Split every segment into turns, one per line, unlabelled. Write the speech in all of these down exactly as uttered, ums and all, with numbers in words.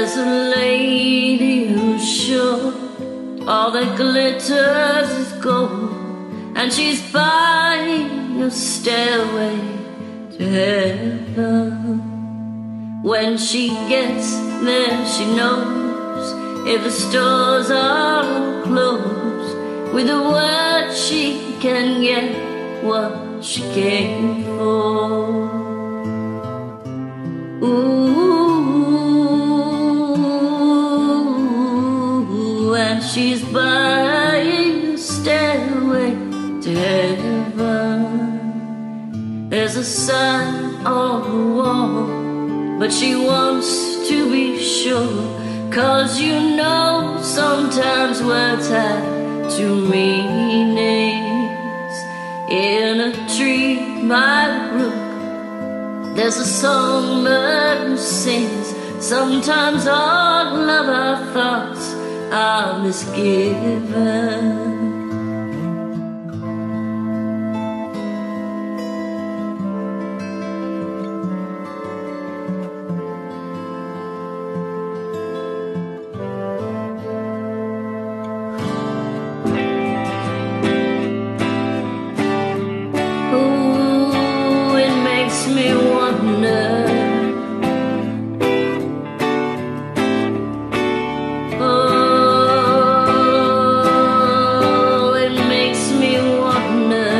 There's a lady who's sure all that glitters is gold, and she's buying a stairway to heaven. When she gets there, she knows if the stores are all closed, with a word she can get what she came for. Ooh, and she's buying a stairway to heaven. There's a sign on the wall, but she wants to be sure, 'cause you know sometimes words have two meanings. In a tree by the brook, there's a songbird sings. Sometimes all of our thoughts are misgiven. Me wonder, oh, it makes me wonder.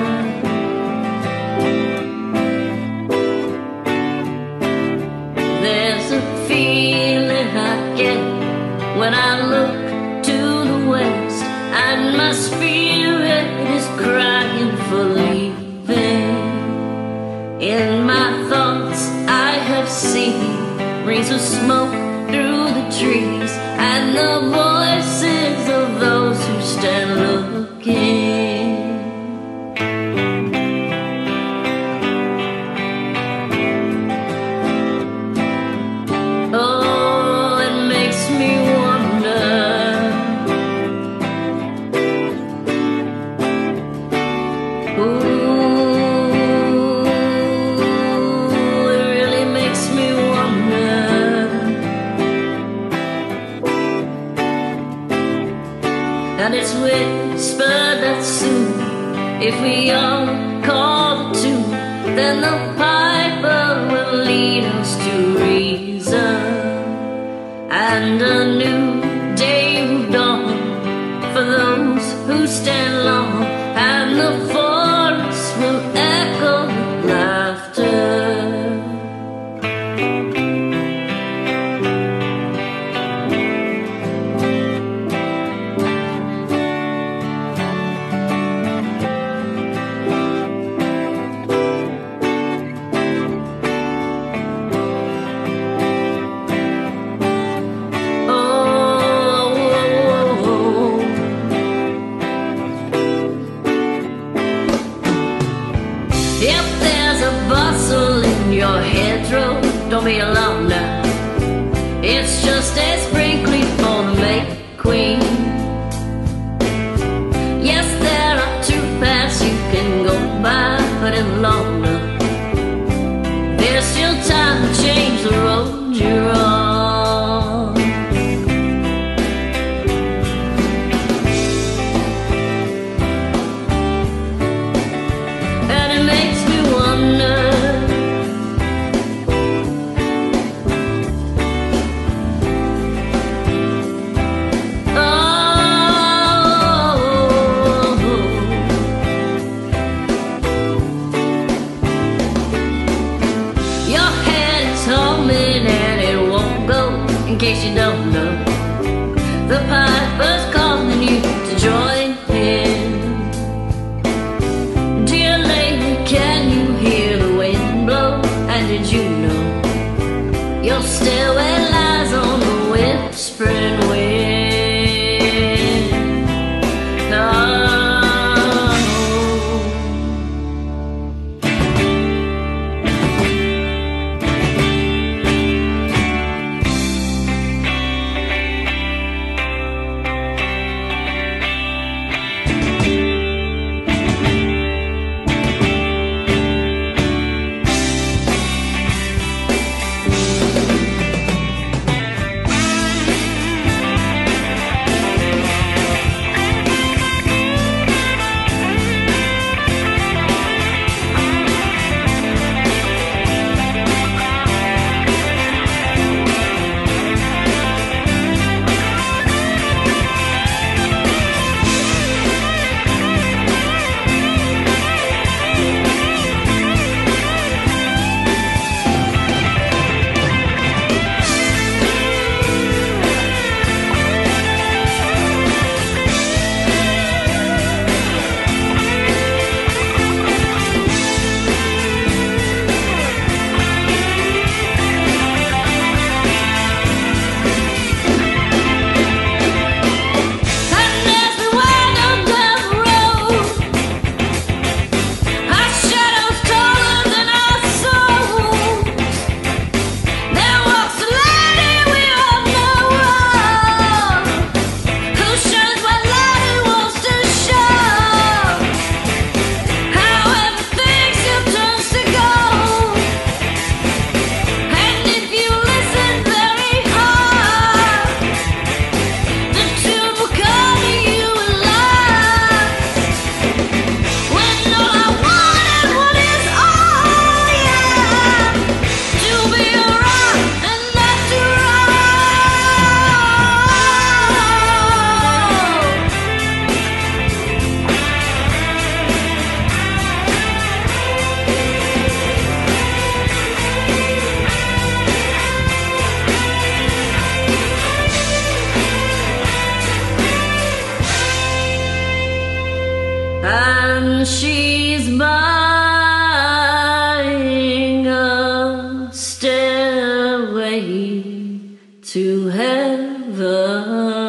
There's a feeling I get when I look to the west, and my spirit is crying for leaving. In my thoughts I have seen rings of smoke through the trees, and the voices of those who stand looking. Oh, it makes me wonder. Ooh, and it's whispered that soon, if we all call the tune, then the piper will lead us to reason, and a new day will dawn for those who stand long, and the forest will echo with laughter. If there's a bustle in your hedgerow, don't be alarmed now. It's just a sprinkling for the May Queen. Yes, there are two paths you can go by, but in the long run, there's still time to change the road you're on. In case you don't know, the piper's calling you to join him. Dear lady, can you hear the wind blow? And did you know your stairway lies on the whispering wind? Oh. to heaven.